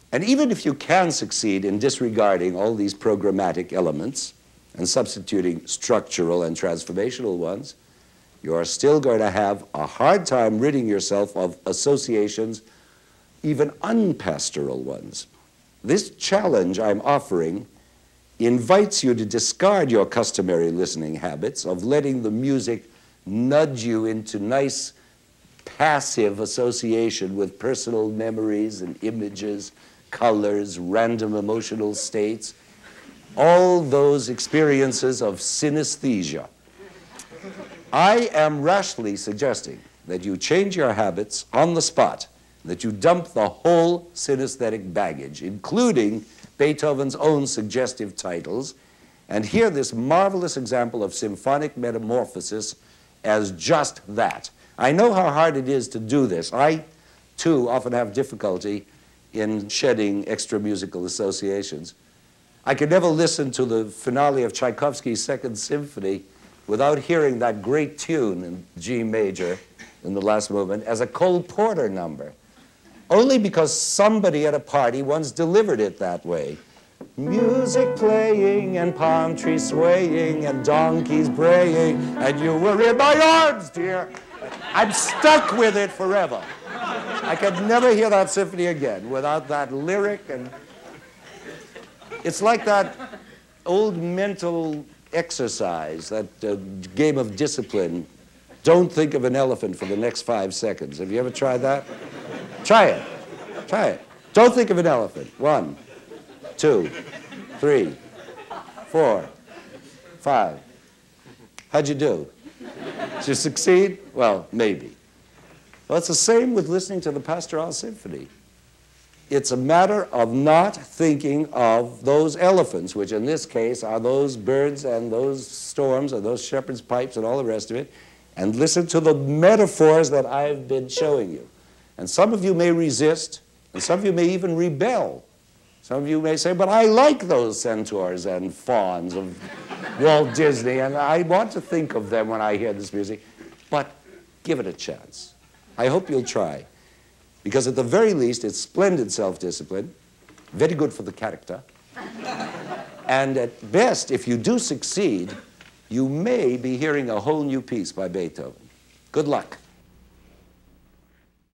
And even if you can succeed in disregarding all these programmatic elements and substituting structural and transformational ones, you are still going to have a hard time ridding yourself of associations, even unpastoral ones. This challenge I'm offering invites you to discard your customary listening habits of letting the music nudge you into nice passive association with personal memories and images, colors, random emotional states, all those experiences of synesthesia. I am rashly suggesting that you change your habits on the spot, that you dump the whole synesthetic baggage, including Beethoven's own suggestive titles, and hear this marvelous example of symphonic metamorphosis as just that. I know how hard it is to do this. I, too, often have difficulty in shedding extra musical associations. I could never listen to the finale of Tchaikovsky's Second Symphony without hearing that great tune in G major in the last movement as a Cole Porter number, only because somebody at a party once delivered it that way. Music playing and palm trees swaying and donkeys braying, and you were in my arms, dear. I'm stuck with it forever. I could never hear that symphony again without that lyric. And it's like that old mental exercise, that game of discipline. Don't think of an elephant for the next 5 seconds. Have you ever tried that? Try it. Try it. Don't think of an elephant. 1, 2, 3, 4, 5. How'd you do? Did you succeed? Well, maybe. Well, it's the same with listening to the Pastoral Symphony. It's a matter of not thinking of those elephants, which in this case are those birds and those storms and those shepherd's pipes and all the rest of it, and listen to the metaphors that I've been showing you. And some of you may resist, and some of you may even rebel. Some of you may say, but I like those centaurs and fawns of Walt Disney, and I want to think of them when I hear this music. But give it a chance. I hope you'll try. Because at the very least, it's splendid self-discipline, very good for the character. And at best, if you do succeed, you may be hearing a whole new piece by Beethoven. Good luck.